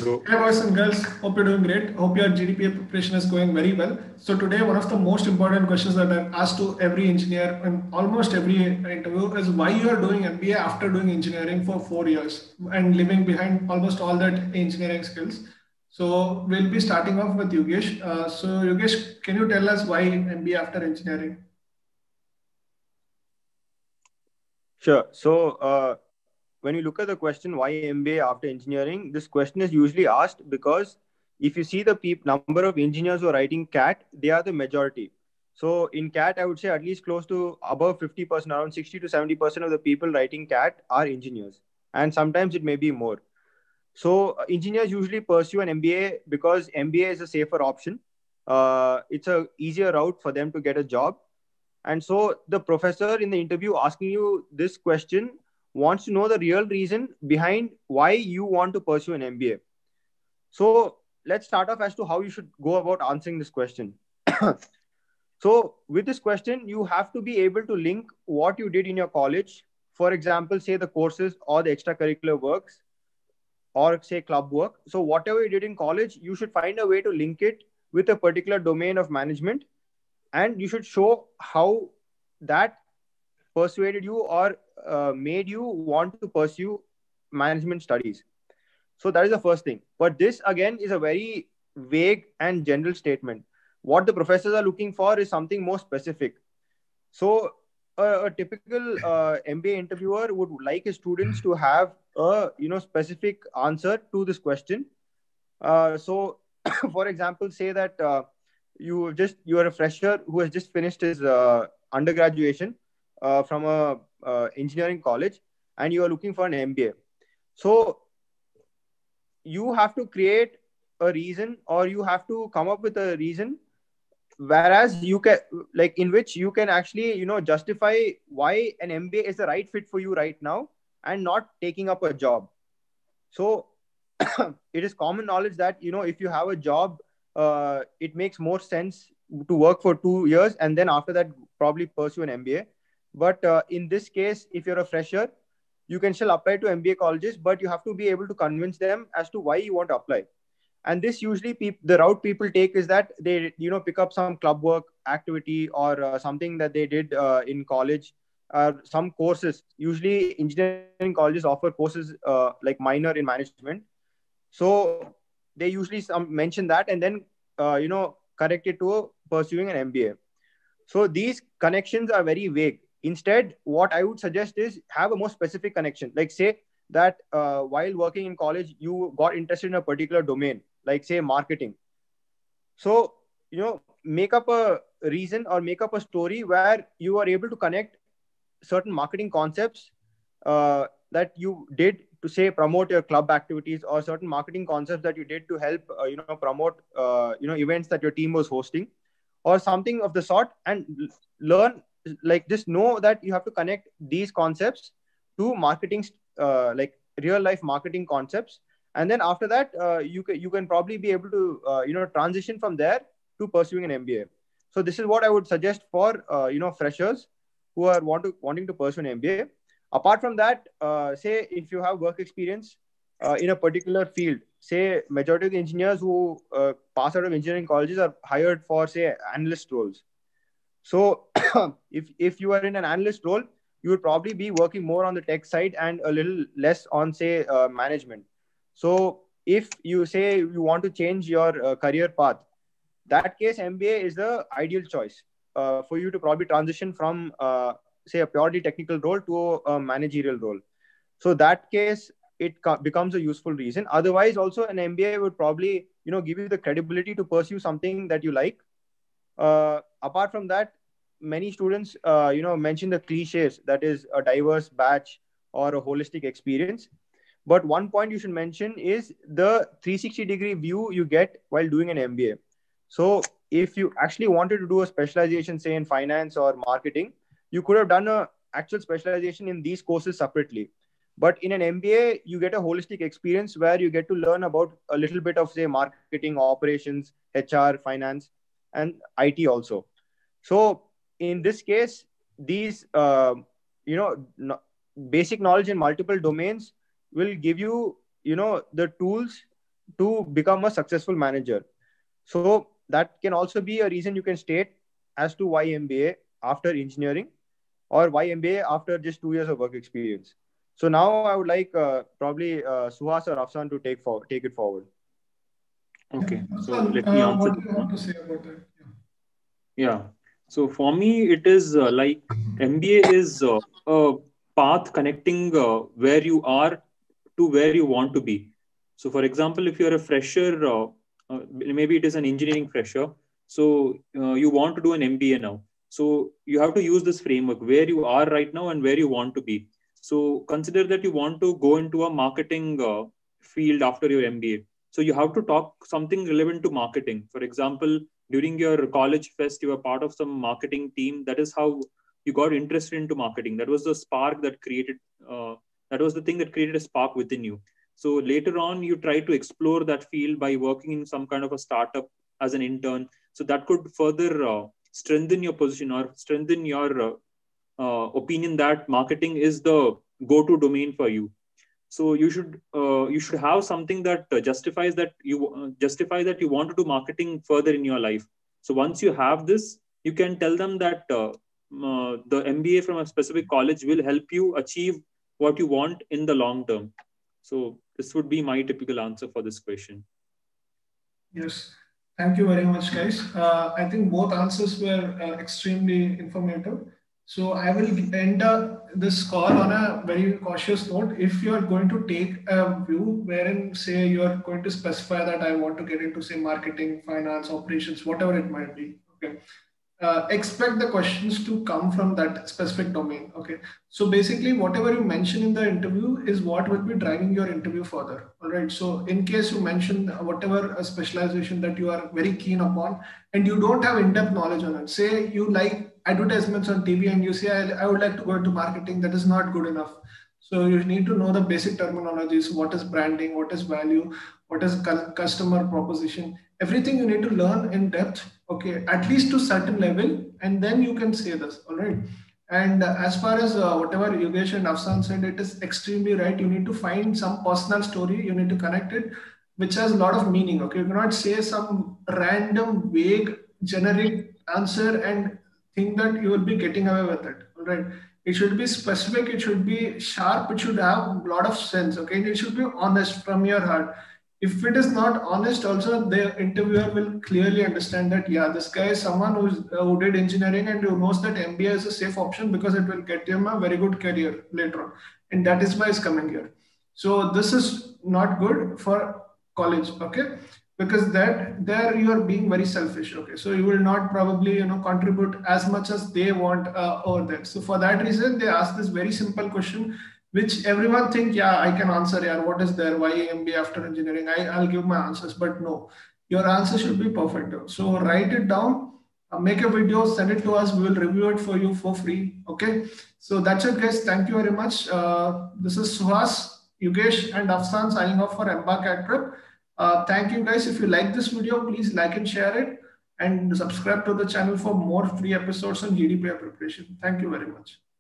bro. Hey boys and girls, hope you're doing great. Hope your GDPA preparation is going very well. So today, one of the most important questions that I've asked to every engineer in almost every interview is why you are doing MBA after doing engineering for 4 years and leaving behind almost all that engineering skills. So we'll be starting off with Yogesh. So Yogesh, can you tell us why MBA after engineering? Sure. So, when you look at the question why MBA after engineering, this question is usually asked because if you see the number of engineers who are writing CAT, they are the majority. So, in CAT, I would say at least close to above 50%, around 60 to 70% of the people writing CAT are engineers. And sometimes it may be more. So, engineers usually pursue an MBA because MBA is a safer option. It's a easier route for them to get a job. And so the professor in the interview asking you this question wants to know the real reason behind why you want to pursue an MBA. So let's start off as to how you should go about answering this question. So with this question, you have to be able to link what you did in your college, for example, say the courses or the extracurricular works, or say club work. So whatever you did in college, you should find a way to link it with a particular domain of management, and you should show how that persuaded you or made you want to pursue management studies. So that is the first thing. But this again is a very vague and general statement. What the professors are looking for is something more specific. So a typical MBA interviewer would like his students to have a specific answer to this question. So, for example, say that you are a fresher who has just finished his undergraduation from a engineering college, and you are looking for an MBA. So you have to create a reason, or you have to come up with a reason, whereas you can, like, in which you can actually justify why an MBA is the right fit for you right now and not taking up a job. So it is common knowledge that if you have a job, it makes more sense to work for 2 years and then after that probably pursue an MBA. But in this case, if you're a fresher, you can still apply to MBA colleges, but you have to be able to convince them as to why you want to apply. And this usually the route people take is that they pick up some club work activity, or something that they did in college, some courses. Usually engineering colleges offer courses like minor in management. So they usually mention that and then connect it to pursuing an MBA. So these connections are very vague. Instead, what I would suggest is have a more specific connection. Like, say that while working in college, you got interested in a particular domain, like say marketing. So make up a reason or make up a story where you are able to connect certain marketing concepts that you did to say promote your club activities, or certain marketing concepts that you did to help promote events that your team was hosting, or something of the sort, and learn, like, just know that you have to connect these concepts to marketing, like real life marketing concepts. And then after that, you can probably be able to transition from there to pursuing an MBA. So this is what I would suggest for freshers who are wanting to pursue an MBA. Apart from that, say if you have work experience in a particular field, say majority of the engineers who pass out of engineering colleges are hired for, say, analyst roles. So if you are in an analyst role, you would probably be working more on the tech side and a little less on, say, management. So if you say you want to change your career path, that case MBA is the ideal choice for you to probably transition from say a purely technical role to a managerial role. So that case, it becomes a useful reason. Otherwise, also an MBA would probably give you the credibility to pursue something that you like. Apart from that, many students mention the cliches, that is a diverse batch or a holistic experience. But one point you should mention is the 360-degree view you get while doing an MBA. So if you actually wanted to do a specialization, say in finance or marketing, you could have done a actual specialization in these courses separately. But in an MBA, you get a holistic experience where you get to learn about a little bit of, say, marketing, operations, HR, finance, and IT also. So in this case, these you know basic knowledge in multiple domains will give you the tools to become a successful manager. So that can also be a reason you can state as to why MBA after engineering, or why MBA after just 2 years of work experience. So now I would like probably Suhas or Afsan to take it forward. Okay, so Afsan, let me answer what do this you want one. to say about that? Yeah. So for me, it is like MBA is a path connecting where you are to where you want to be. So, for example, if you're a fresher, maybe it is an engineering fresher, so you want to do an MBA now. So you have to use this framework where you are right now and where you want to be. So consider that you want to go into a marketing field after your MBA. So you have to talk something relevant to marketing. For example, during your college fest, you were part of some marketing team. That is how you got interested into marketing. That was the spark that created. That was the thing that created a spark within you. So later on, you try to explore that field by working in some kind of a startup as an intern. So that could further strengthen your position or strengthen your opinion that marketing is the go-to domain for you. So you should have something that justify that you want to do marketing further in your life. So once you have this, you can tell them that the MBA from a specific college will help you achieve what you want in the long term. So this would be my typical answer for this question. Yes, thank you very much, guys. I think both answers were extremely informative. So I will end this call on a very cautious note. If you are going to take a view wherein, say, you are going to specify that I want to get into, say, marketing, finance, operations, whatever it might be. Okay, expect the questions to come from that specific domain. Okay. So basically, whatever you mention in the interview is what will be driving your interview further. All right. So in case you mention whatever specialization that you are very keen upon and you don't have in-depth knowledge on it, say you like advertisements on TV and you say, I would like to go into marketing, that is not good enough. So you need to know the basic terminologies, what is branding, what is value, what is customer proposition, everything you need to learn in depth, okay, at least to certain level, and then you can say this, all right. And as far as whatever Yogesh and Afsan said, it is extremely right. You need to find some personal story, you need to connect it, which has a lot of meaning, okay. You cannot say some random, vague, generic answer and think that you will be getting away with it, all right. It should be specific, it should be sharp, it should have a lot of sense, okay, and it should be honest from your heart. If it is not honest, also the interviewer will clearly understand that, yeah, this guy is someone who did engineering and who knows that MBA is a safe option because it will get him a very good career later on, and that is why he's coming here. So this is not good for college, okay, because that there you are being very selfish, okay, so you will not probably contribute as much as they want over there. So for that reason, they ask this very simple question which everyone think, yeah, I can answer. Yeah, what is there? Why MBA after engineering? I'll give my answers, but no, your answer should be perfect. So write it down, make a video, send it to us. We will review it for you for free. Okay. So that's it, guys. Thank you very much. This is Suhas, Yogesh, and Afsan signing off for Embark Actrip. Thank you, guys. If you like this video, please like and share it, and subscribe to the channel for more free episodes on GDPR preparation. Thank you very much.